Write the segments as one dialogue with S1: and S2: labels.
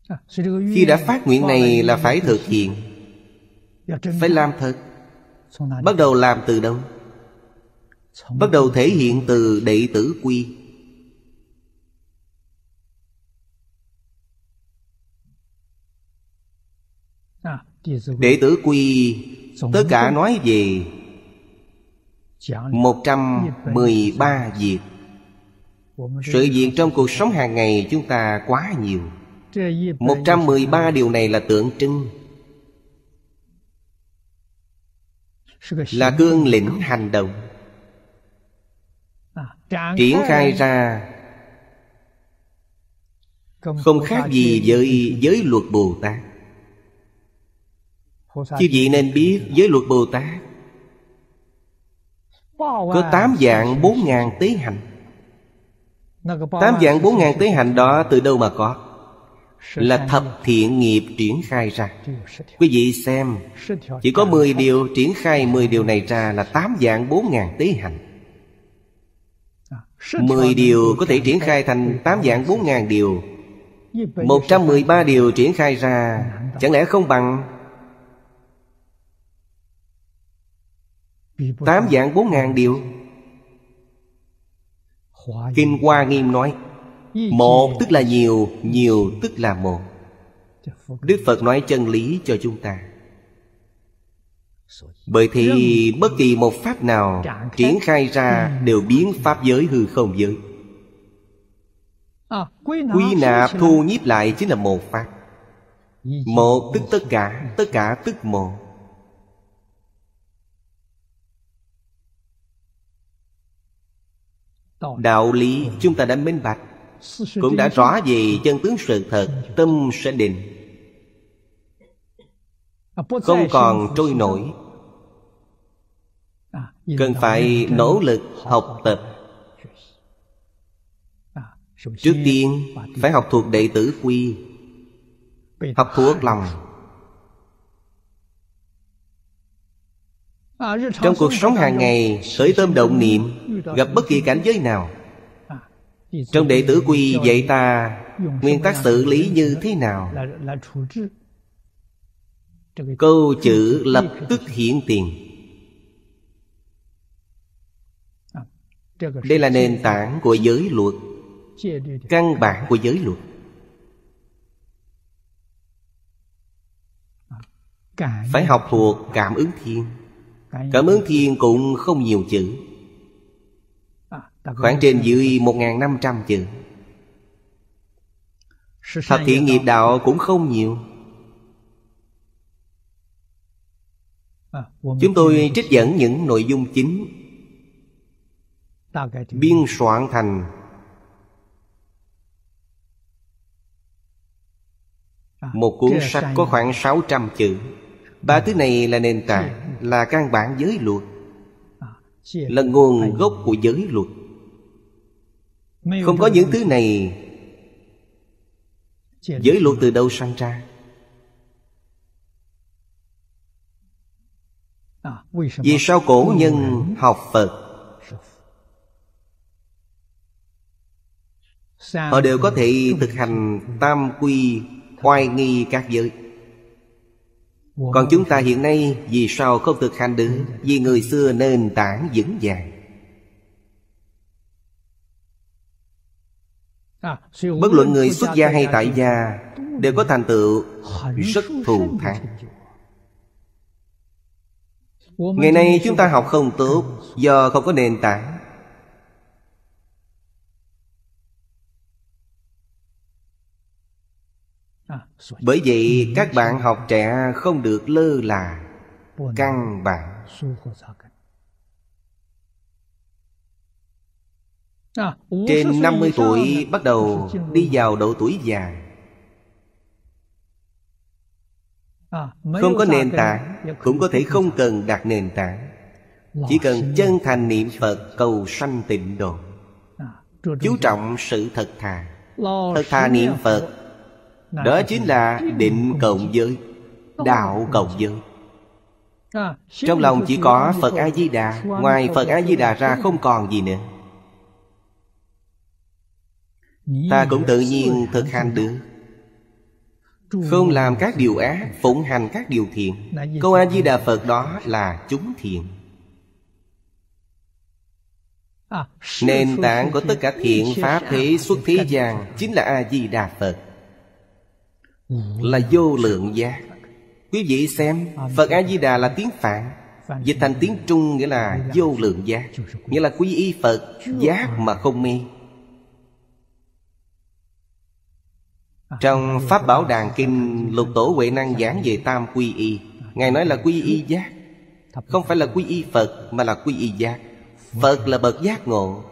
S1: Khi đã phát nguyện này là phải thực hiện, phải làm thật. Bắt đầu làm từ đâu? Bắt đầu thể hiện từ đệ tử quy. Đệ tử quy tất cả nói về 113 việc. Sự việc trong cuộc sống hàng ngày chúng ta quá nhiều. 113 điều này là tượng trưng, là cương lĩnh hành động. Triển khai ra không khác gì với giới luật Bồ Tát. Chư vị nên biết giới luật Bồ Tát có 8 vạn 4 ngàn tế hạnh. 8 vạn 4 ngàn tế hạnh đó từ đâu mà có? Là thập thiện nghiệp triển khai ra. Quý vị xem, chỉ có 10 điều, triển khai 10 điều này ra là 8 vạn 4 ngàn tế hạnh. 10 điều có thể triển khai thành 8 vạn 4 ngàn điều. 113 điều triển khai ra, chẳng lẽ không bằng 8 vạn 4 ngàn điều? Kinh Hoa Nghiêm nói, một tức là nhiều, nhiều tức là một. Đức Phật nói chân lý cho chúng ta. Bởi thì bất kỳ một pháp nào triển khai ra đều biến pháp giới hư không giới. Quy nạp thu nhiếp lại chính là một pháp. Một tức tất cả tức một. Đạo lý chúng ta đã minh bạch, cũng đã rõ về chân tướng sự thật, tâm sẽ định, không còn trôi nổi. Cần phải nỗ lực học tập. Trước tiên phải học thuộc đệ tử quy, học thuộc lòng. Trong cuộc sống hàng ngày, khởi tâm động niệm, gặp bất kỳ cảnh giới nào, trong đệ tử quy dạy ta nguyên tắc xử lý như thế nào. Câu chữ lập tức hiện tiền. Đây là nền tảng của giới luật, căn bản của giới luật. Phải học thuộc cảm ứng thiên. Cảm ứng thiên cũng không nhiều chữ, khoảng trên dưới 1.500 chữ. Thập thiện nghiệp đạo cũng không nhiều. Chúng tôi trích dẫn những nội dung chính, biên soạn thành một cuốn sách có khoảng 600 chữ. Ba thứ này là nền tảng, là căn bản giới luật, là nguồn gốc của giới luật. Không có những thứ này, giới luật từ đâu sanh ra? Vì sao cổ nhân học Phật, họ đều có thể thực hành tam quy, oai nghi các giới? Còn chúng ta hiện nay vì sao không thực hành được? Vì người xưa nền tảng vững vàng. Bất luận người xuất gia hay tại gia đều có thành tựu rất thù thắng. Ngày nay chúng ta học không tốt do không có nền tảng. Bởi vậy các bạn học trẻ không được lơ là căn bản. Trên 50 tuổi bắt đầu đi vào độ tuổi già. Không có nền tảng, cũng có thể không cần đặt nền tảng. Chỉ cần chân thành niệm Phật cầu sanh tịnh độ, chú trọng sự thật thà. Thật thà niệm Phật, đó chính là định cộng giới, đạo cộng giới. Trong lòng chỉ có Phật A-di-đà, ngoài Phật A-di-đà ra không còn gì nữa. Ta cũng tự nhiên thực hành được. không làm các điều ác, phụng hành các điều thiện. Câu A-di-đà Phật đó là chúng thiện. Nền tảng của tất cả thiện pháp thế xuất thế gian chính là A-di-đà Phật, là vô lượng giác. Quý vị xem, Phật A-di-đà là tiếng Phạn, dịch thành tiếng Trung nghĩa là vô lượng giác, nghĩa là quy y Phật, giác mà không mê. Trong Pháp Bảo Đàn Kinh, Lục Tổ Huệ Năng giảng về tam quy y. Ngài nói là quy y giác, không phải là quy y Phật, mà là quy y giác. Phật là bậc giác ngộ.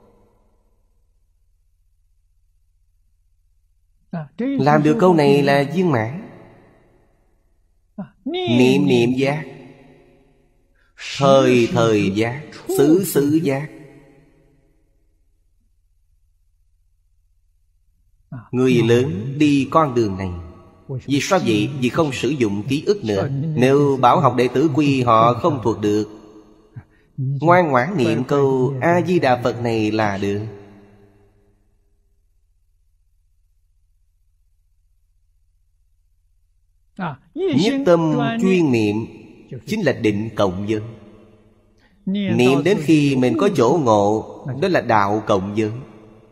S1: Làm được câu này là viên mãn. Niệm niệm giác, thời thời giác, xứ xứ giác. Người lớn đi con đường này. Vì sao vậy? Vì không sử dụng ký ức nữa. Nếu bảo học đệ tử quy họ không thuộc được, ngoan ngoãn niệm câu A-di-đà Phật này là được. Nhất tâm chuyên niệm chính là định cộng dân. Niệm đến khi mình có chỗ ngộ, đó là đạo cộng dân.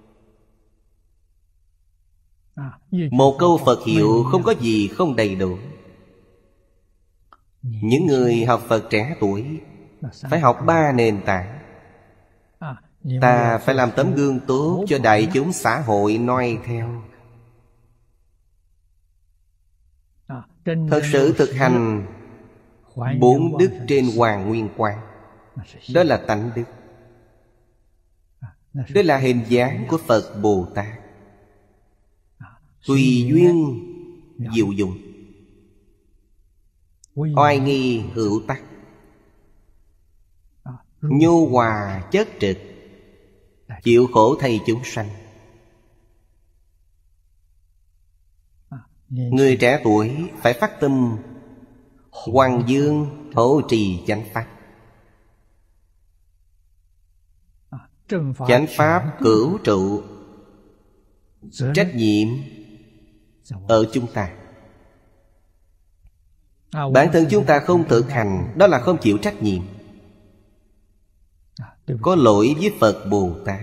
S1: Một câu Phật hiệu không có gì không đầy đủ. Những người học Phật trẻ tuổi phải học 3 nền tảng. Ta phải làm tấm gương tốt cho đại chúng xã hội noi theo. Thật sự thực hành 4 đức trên Hoàng Nguyên Quang. Đó là tánh đức. Đó là hình dáng của Phật Bồ Tát. Tùy duyên diệu dụng, oai nghi hữu tắc, nhu hòa chất trực, chịu khổ thay chúng sanh. Người trẻ tuổi phải phát tâm hoằng dương hộ trì chánh pháp. Chánh pháp cửu trụ, trách nhiệm ở chúng ta. Bản thân chúng ta không thực hành, đó là không chịu trách nhiệm, có lỗi với Phật Bồ Tát.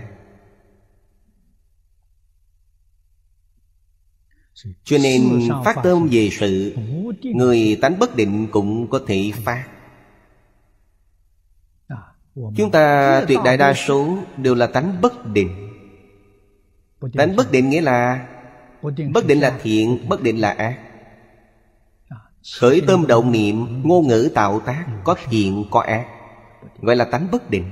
S1: Cho nên phát tâm về sự, người tánh bất định cũng có thể phát. Chúng ta tuyệt đại đa số đều là tánh bất định. Tánh bất định nghĩa là bất định là thiện, bất định là ác. Khởi tâm động niệm, ngôn ngữ tạo tác, có thiện có ác, gọi là tánh bất định.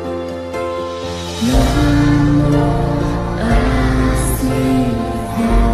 S2: Nam mô A Di Đà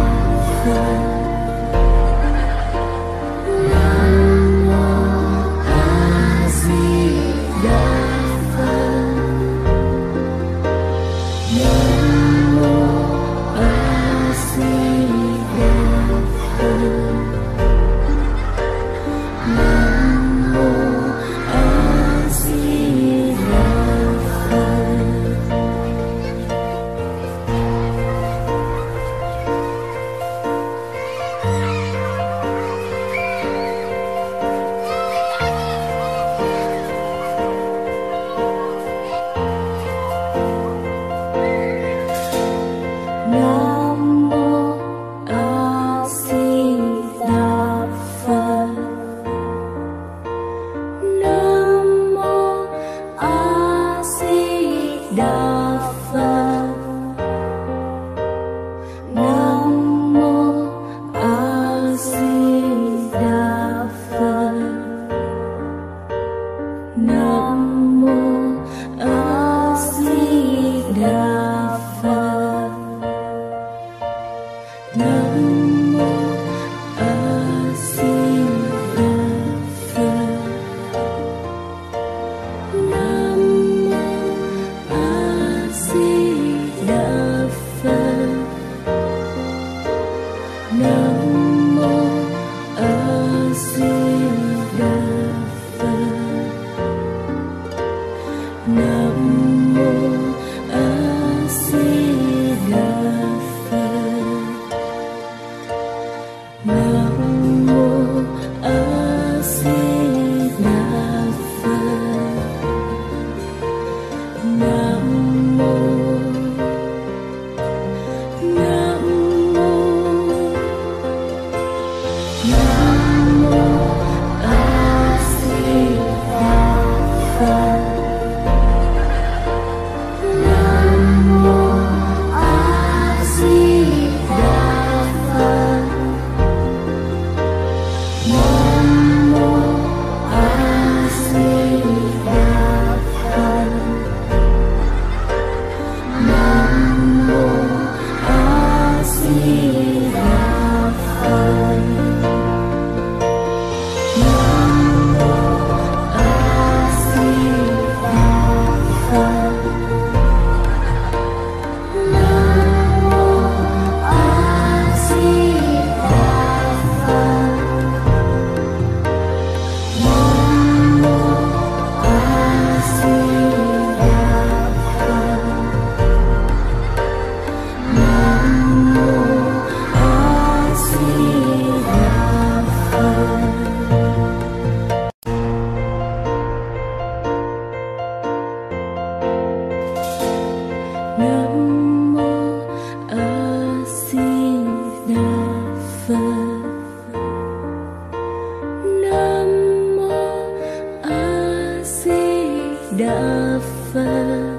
S2: Phật.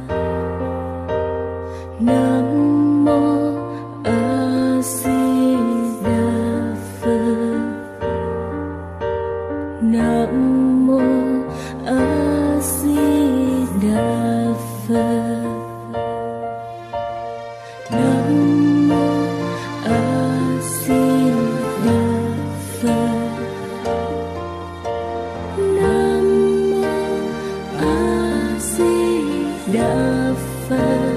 S2: Nam mô A Di Đà Phật. Nam mô A Di Đà Phật. Nam mô A Di Đà Phật. Nam mô A Di Đà Phật.